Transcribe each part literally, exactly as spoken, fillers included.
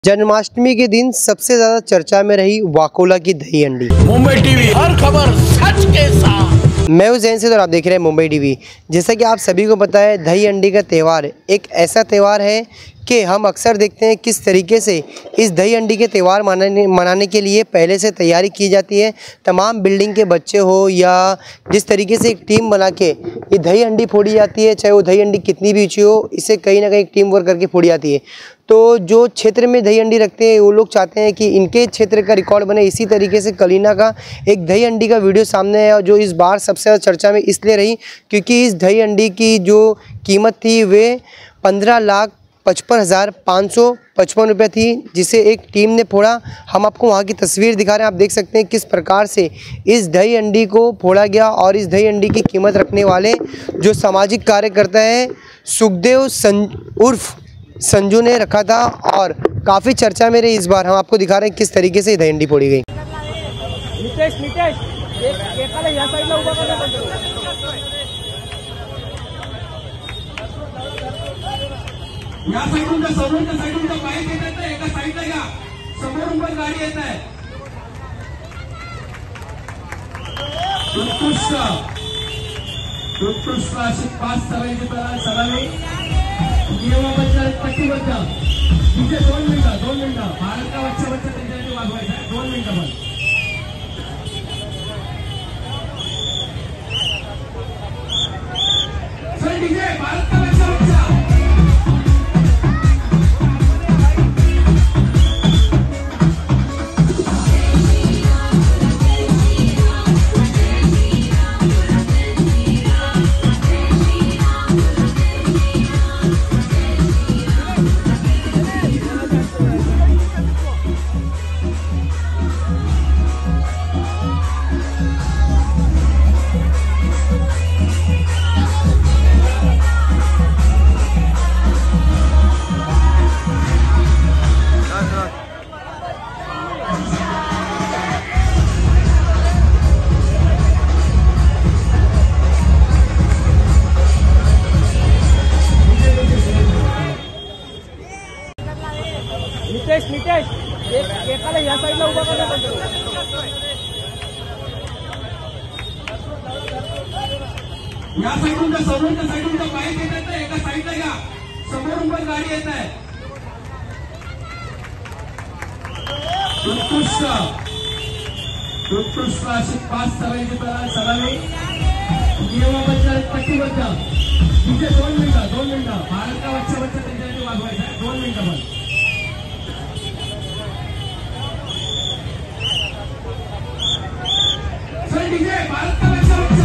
जन्माष्टमी के दिन सबसे ज्यादा चर्चा में रही वाकोला की दही हंडी। मुंबई टीवी, हर खबर सच के साथ। मैं हूं जैन से और आप देख रहे हैं मुंबई टीवी। जैसा कि आप सभी को पता है, दही हंडी का त्यौहार एक ऐसा त्यौहार है कि हम अक्सर देखते हैं किस तरीके से इस दही हंडी के त्यौहार मनाने मनाने के लिए पहले से तैयारी की जाती है। तमाम बिल्डिंग के बच्चे हो या जिस तरीके से एक टीम बना के ये दही हंडी फोड़ी जाती है, चाहे वो दही हंडी कितनी भी ऊँची हो, इसे कहीं ना कहीं टीम वर्क करके फोड़ी जाती है। तो जो क्षेत्र में दही हंडी रखते हैं वो लोग चाहते हैं कि इनके क्षेत्र का रिकॉर्ड बने। इसी तरीके से कलीना का एक दही हंडी का वीडियो सामने है, और जो इस बार सबसे ज़्यादा चर्चा में इसलिए रही क्योंकि इस दही हंडी की जो कीमत थी वे पंद्रह लाख पचपन हज़ार पाँच सौ पचपन रुपये थी, जिसे एक टीम ने फोड़ा। हम आपको वहाँ की तस्वीर दिखा रहे हैं। आप देख सकते हैं किस प्रकार से इस दही हंडी को फोड़ा गया। और इस दही हंडी की कीमत रखने वाले जो सामाजिक कार्यकर्ता हैं सुखदेव सं उर्फ संजू ने रखा था, और काफ़ी चर्चा में रही। इस बार हम आपको दिखा रहे हैं किस तरीके से दही हंडी फोड़ी गई। नितेश नितेश एक एकाला या साइडला उभा करा। या साइडून त्या समोरच्या साइडून त्या बाईक येत आहे, एका साइडला या समोरून पण गाडी येत आहे। उत्कृष्ट उत्कृष्ट अशी पाच सरांची तयार सरांनी नियमाबद्दल कटिबद्ध तिथे दोन मिनिटं दोन मिनिटं भारत का बच्चा बच्चा त्यांच्यासाठी वागवायचा आहे। दोन मिनिटं पण सर डीजे भारत का बच्चा बच्चा नितेश नितेश एक एकाला या साइडला उभा करा। या साइडून त्या समोरच्या साइडून त्या बाईक येत आहे, एका साइडला या समोरून पण गाडी येत आहे। उत्कृष्ट उत्कृष्ट अशी पाच सरांची तयार सरांनी नियमाबद्दल कटिबद्ध तिथे दोन मिनिटं दोन मिनिटं भारत का बच्चा बच्चा त्यांच्यासाठी वागवायचा आहे। दोन मिनिटं पण सर डीजे भारत का बच्चा बच्चा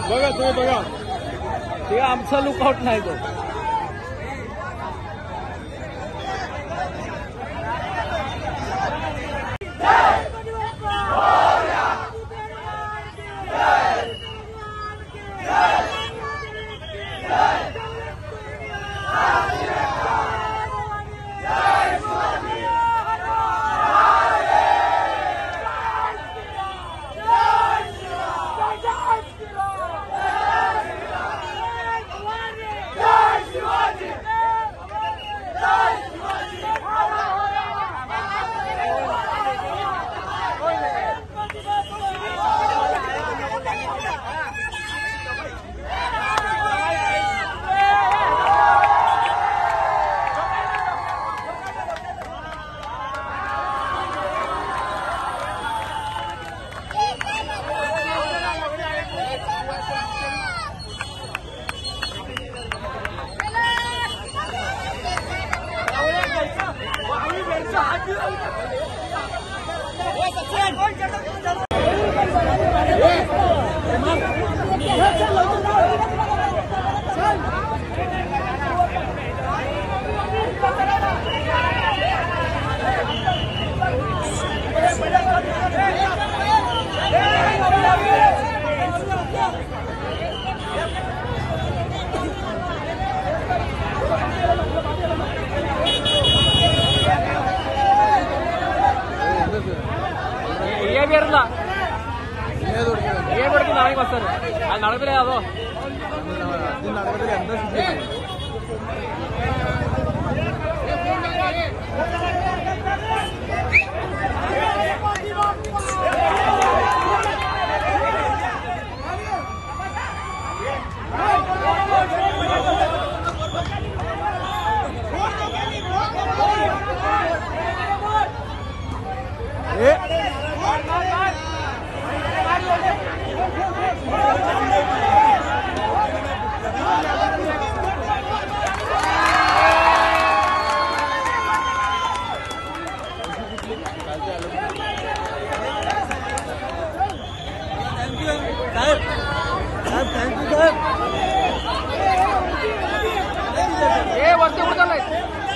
बघा तुम्ही बघा ते आमचा लुकआउट नाही तो. ಏನ್ ಕೊಡ್ತೀನಿ ನಾಳೆ ಬರ್ತಾರೆ ಅಲ್ಲಿ ನಡೆದ್ರೆ ಅದು ನಡೆದ್ರೆ ಎಂತ ए वरती उडत